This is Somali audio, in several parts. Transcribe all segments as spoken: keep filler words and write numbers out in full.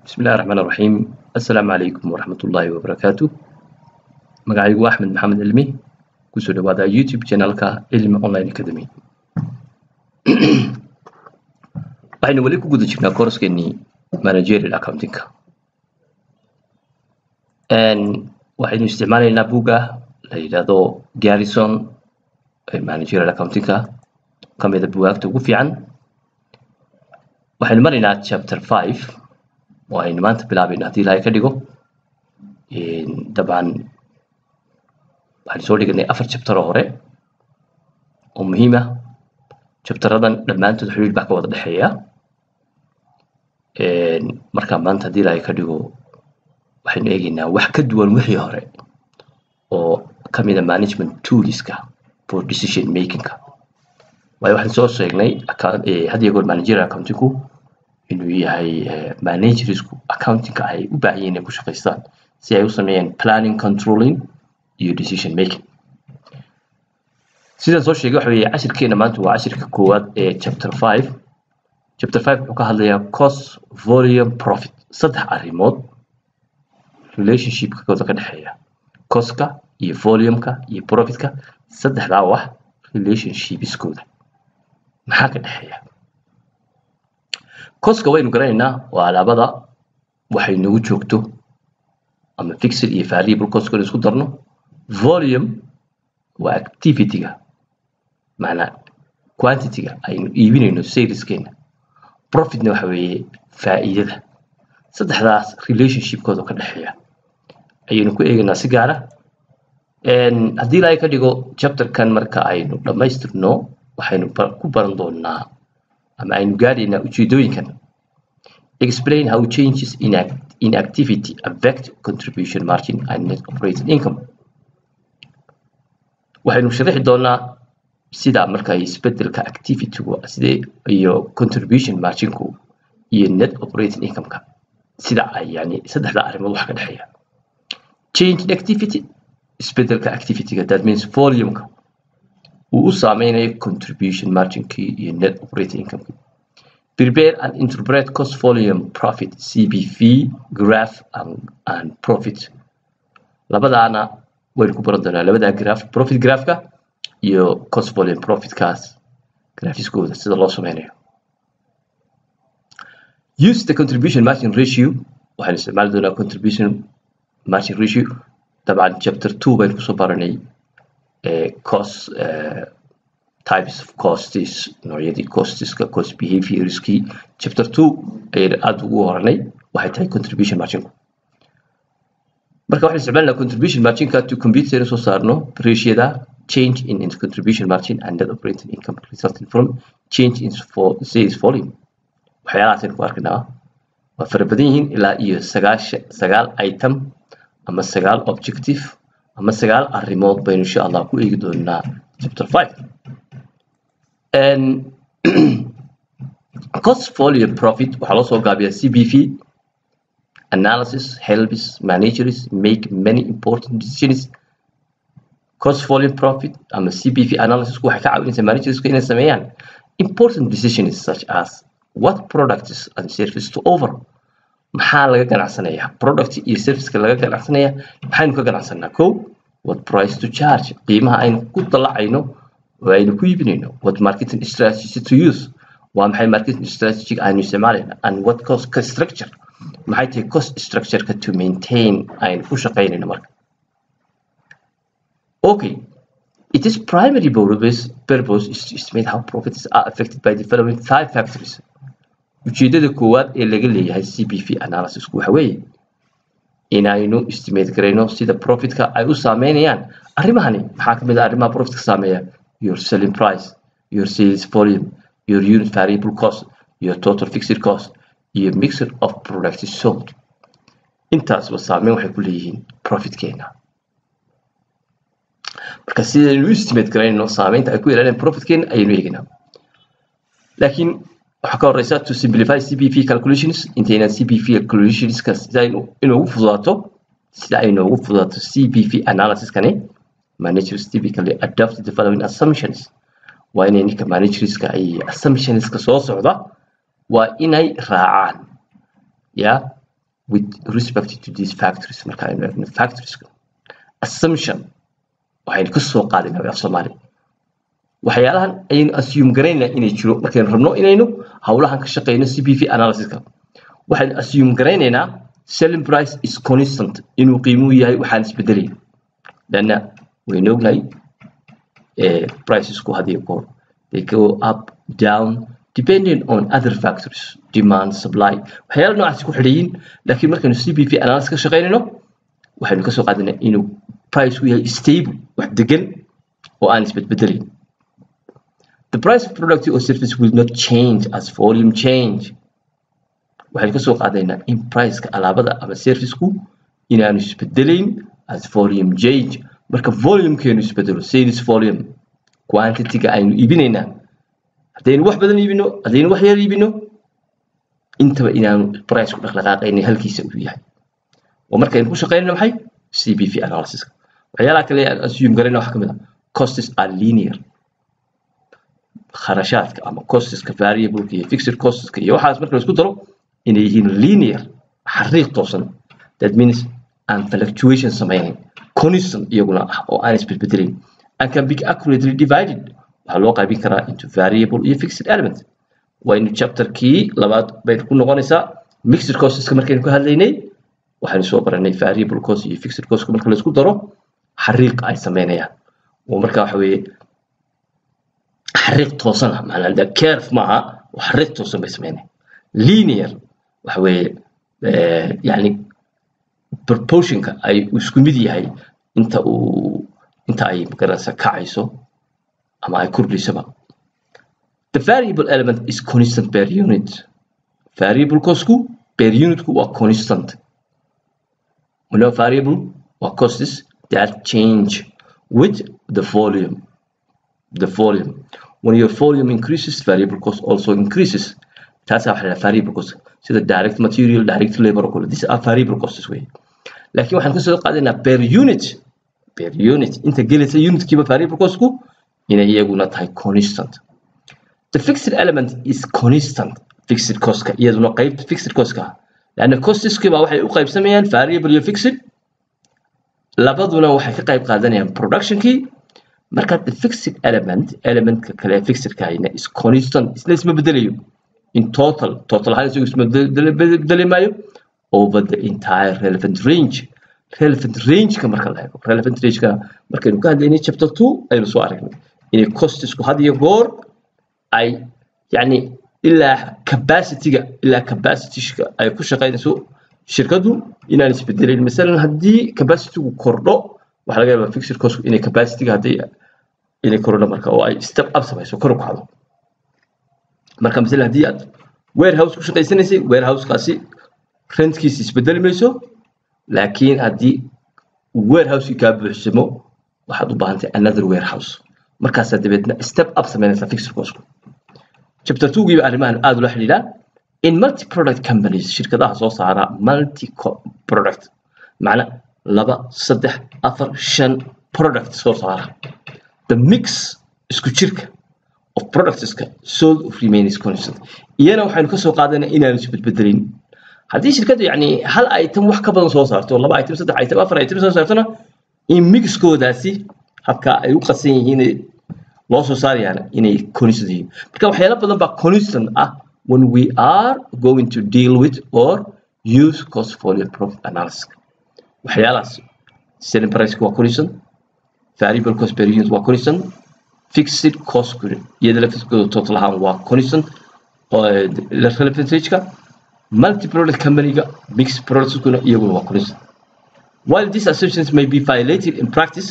بسم الله الرحمن الرحيم. السلام عليكم ورحمة الله وبركاته. مقعيق أحمد محمد علمي كسو دوادا يوتيوب channelka علم online academy. waxaynu wali ku guda jirnaa koorskeennii managerial accounting and waxaynu isticmaalaynaa buugga la yidhaahdo Garrison ee managerial accounting ka mid ah buugaagta ugu fiican. waxaynu maraynaa chapter five وأنا ما أنت بلعبين هذه لا يكديكو طبعا هنسولي قلنا أفر شابتر هوري ومهمة شابتر هذا لما أنت تحلول بحكي وضع الحياة مركب ما أنت هذه لا يكديكو وحين يجينا وحكد والوحي هوري وكم إذا management tools كا for decision making كا وواحد سوسو يجني هذه يقول manager accounting inuu yahay managersku accounting ay u baahan yihiin ku shaqeystaan si ay u sameeyaan planning, controlling iyo decision making. sidaan soo sheegay waxa weeye cashirkeena maanta waa cashirka koowaad ee chapter five. chapter five wuxuu ka hadlayaa cost, volume, profit. saddex arrimood relationship-ka ka dhaxeeya cost-ka iyo volume-ka iyo profit-ka. saddexdaa wax relationship-iskooda maxaa ka dhaxeeya? cost-ka waynu garanaynaa waa alaabada waxay nagu joogto ama fixed iyo variable cost-ka isku darno. volume waa activity-ga macnaa quantity-ga aynu iibinayno sales-keena. profit-na waxa weeye faa'iidada. saddexdaas relationship-kooda ka dhaxeeya ayaynu ku eegaynaa si gaar ah. haddii la ka dhigo chapter-kan marka aynu dhammaystirno waxaynu ku baran doonaa ama aynu gaadhaynaa ujeedooyinkan. Explain how changes in, act in activity affect contribution margin and net operating income. waxaynu sharaxi doonaa sida marka isbedelka activity-gu sidee iyo contribution margin-ku iyo net operating income-ka sida ay yani saddexda arrimood wax ka dhaxeeya. Change in activity isbedelka activity-ga that means volume-ka uu u saameynayo contribution margin-ki iyo net operating income-ki. Prepare and interpret cost, volume, profit, C B V, graph and, and profit. labadaana waynu ku baran doonaa labada graph, profit graph-ka iyo cost, volume, profit-kaas graphiskooda sida loo sameynayo. Use the contribution margin ratio. waxaynu isticmaali doonaa contribution margin ratio. طبعا chapter two baynu kusoo baranay Uh, cost uh, types of costs, noocyadii costeska, cost behaviorski. chapter two ayaynu aad ugu horanay waxay tahay contribution margin-ku. marka waxaynu isticmaalnaa contribution margin-ka to compute saynu soo saarno ratio-da change in, in contribution margin and net operating income resulting from change in for sales volume. waxyaalahaasaynu ku arkaynaa waa fara badan yihiin ilaa iyo sagaashan sagaal item ama sagaal objective ama sagaal arrimood baynu insha Allah ku eegi doonaa chapter five. and cost, volume, profit waxaa loo soo gaabiyaa C B V analysis helps managers make many important decisions. cost, volume, profit ama C B V analysis waxay ka caawinaysaa managers inay sameeyaan important decisions such as what products and services to offer. maxaa laga ganacsanayaa product iyo service-ka laga ganacsanayaa maxaynu ka ganacsanaa? kow, what price to charge qiimaha aynu ku dalacayno oo aynu ku iibinayno. what marketing strategy to use waa maxay marketing strategy aynu isticmaalayna. and what cost structure maxay tahay cost structure-ka to maintain aynu ku shaqaynayno marka. okay, it is primary purpose purpose is to estimate how profits are affected by the following five factors. ujeedada koowaad ee laga leeyahay C B V analysis-ku waxa weeye inaynu estimate garayno sida profit-ka ay u saameynayaan arrimahani. maxaa ka mid ah arrimaha profit-ka saameeya? your selling price, your sales volume, your unit variable cost, your total fixed cost iyo mixture of products sold. intaasba saameyn waxay ku leeyihiin profit-keena. marka sidaynu u estimate garayno saameynta ay ku yeelanayaan profit-keena ayaynu eegaynaa. laakiin waxaa ka horeysa to simplify C B V calculations. intayna C B V calculations-ka sida inoogu fududaato sida ay inoogu fududaato C B V analysis-kani managers typically adopt the following assumptions. waa inay ninka managerska ay assumptions-ka soo socda waa inay raacaan ya with respect to these factories marka aynu eegno factories assumption waxaynu ka soo qaadinaa af Soomaali waxyaalahan aynu assume garaynaa inay jiro markaynu rabno inaynu hawlahan ka shaqeyno C P V analysis-ka waxaynu assume garaynaynaa selling price is constant inuu qiimuhu yahay waxaan isbedelayn lana waynu ognahay eh prices ku hadii koor they go up down depending on other factors demand supply waxyaalo noocaas ku xidhiin laakiin markaynu C P V analysis ka shaqeynayno waxaynu ka soo qaadinaa inuu price uu yahay stable wax degan oo aan isbedbedelayn the price of product or service will not change as volume change waxaynu ka soo qaadaynaa in price-ka alaabada ama service-ku inaanu isbedelayn as volume change marka volume-keenu isbedelo sales volume quantity-ga aynu iibinaynaa haddaynu wax badan iibino haddaynu wax yar iibino intaba inaanu price-ku dhaqdhaqaaqaynay halkiisa uu yahay oo markaynu ku shaqeynayno maxay C P V analysis waxyaalaha kale aan assume garayna waxa kamid ah costs are linear kharashaadka ama costs-ka variable iyo fixed costs-ka iyo waxaas marka la isku daro inay yihiin linear xariiq toosan that means and fluctuation sameeyeen constant iyaguna ah oo aan isbedbedelayn and can be accurately divided waxa loo qaybin karaa into variable iyo fixed element waynu chapter kii labaad bay ku noqonaysaa mixed costs markaynu ka hadlaynay waxaanu soo baranay variable cost iyo fixed cost marka la isku daro xariiq ay sameeyaan oo marka waxa weeye xariiq toosan ah macnaheedu curve ma aha xariiq toosan bay sameeyaan linear waxa weeye ee yani proportionka ay isku mid yahay inta uu inta ay garanaysa kacayso ama ay kordhisaba the variable element is constant per unit variable cost per unit waa constant when a variable or costs that change with the volume the volume when your volume increases variable cost also increases that's how variable cost so the direct material direct labor all these are variable costs way laakiin waxaan ka soo qaadana per unit per unit inta gelisa unit kiiba variable cost ku inay iyaguna tahay constant the fixed element is constant fixed cost ka iyaduna qayb fixed cost ka لأن costs kiiba waxay u qaybsamayaan variable iyo fixed labaduna waxay ka qayb qaadanayaan production kii marka the fixed element element ka kale fixed ka ina is constant isla isma bedelayo in total total ahaan isma bedelayo over the entire relevant range relevant range ka marka la eego relevant range ka markaynu ka hadlaynay chapter two aynu soo aragnay in costs ku had iyo goor ay yani ila capacity-ga ila capacity-ga ay ku shaqeynayso shirkadu inaan isbedelayn midalan hadii capacity-gu kordho waxa laga yaabaa fixed cost inay capacity-ga hadii inay kordho marka oo ay step up samayso kor u kacdo marka midalan hadii aad warehouse ku shaqeysanaysay warehouse-kaasi rent-kiisa isbedeli mayso laakiin hadii warehouse-ka ka buuxsamo waxaad u baahan tahay another warehouse markaas dibadna step up samaynaysa fixed cost chapter two giba arrimahan aad loo xiriira in multi product companies shirkadaha soo saara multi product macna laba saddex afar shan product soo saara the mix isku jirka of products ka sold of remains constant iyana waxaynu ka soo qaadanaa inaan isbedbedelin hadii shirkadu yani hal item wax ka badan soo saarto laba item saddex item afar item soo saartana in mixkoodaasi habka ay u qasan yihiin loo soo saarayaan inay constant yihiin marka waxyaalo badan baa constant ah when we are going to deal with or use cost volume profit analysis waxyaalahaas selling price waa constant variable cost per unit waa constant fixed cost iyada la fiscal total ahaan waa constant oo la relevant range-ka multi product company-ga mixed products kuna iyaguna waa constant while these assumptions may be violated in practice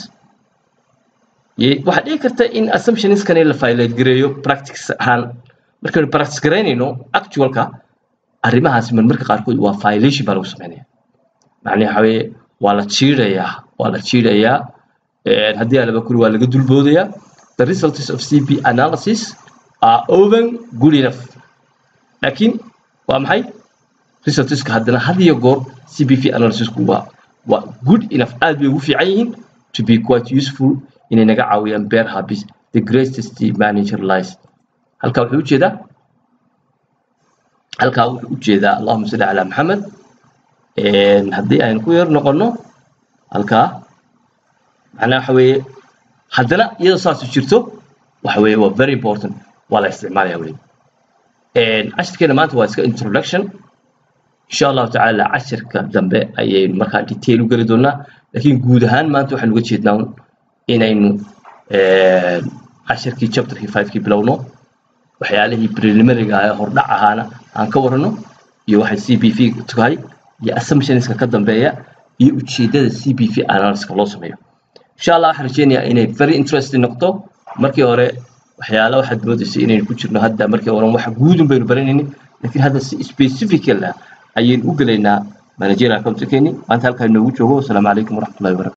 waxa dhici karta in assumptions kan la violate gareeyo practice ahaan marka la practice gareynayno actual-ka arrimahaas marka qaarkood waa violation baa lagu sameeyaa macnaheedu waxa weeye waa la jiidayaa waa la jiidayaa ee hadii aan laba kuli waa laga dulboodayaa the results of C P analysis are often good enough laakiin waa maxay results-ka haddana had iyo goor C P V analysis-ku waa waa good enough aad bay ugu fiican yihiin to be quite useful inay naga caawiyaan bear habits the greatest manager lies halka wuxuu u jeedaa halka wuxuu u jeedaa Allahumma salli ala Muhammad een haddii aynu ku yar noqono halkaa macnaha waxa weeye haddana iyadoo saas u jirto waxa weeye waa very important waa la isticmaalaya weli een cashirkeena maanta waa iska introduction insha allahu tacaala cashirka dambe ayaynu markaa detail u geli doonaa laakiin guud ahaan maanta waxaan uga jeednaa inaynu een cashirkii chapterkii five kii bilowno waxyaalihii preliminary ah hordhac ahaana aan ka warano iyo waxay C B V tahay iyo assumptionska ka dambeeya iyo ujeedada C B V analysis loo sameeyo insha Allah waxaan rajeynayaa inay very interesting noqoto markii hore waxyaalaha waxaad moodaysay inaynu ku jirno hadda markii hore wax guud un baynu baranaynin laakiin hadda si specific ah ayaynu u galaynaa managerial accounting maanta halkaan noogu joogo. Assalaamu calaykum waraxmatullaahi wabarakaatuh.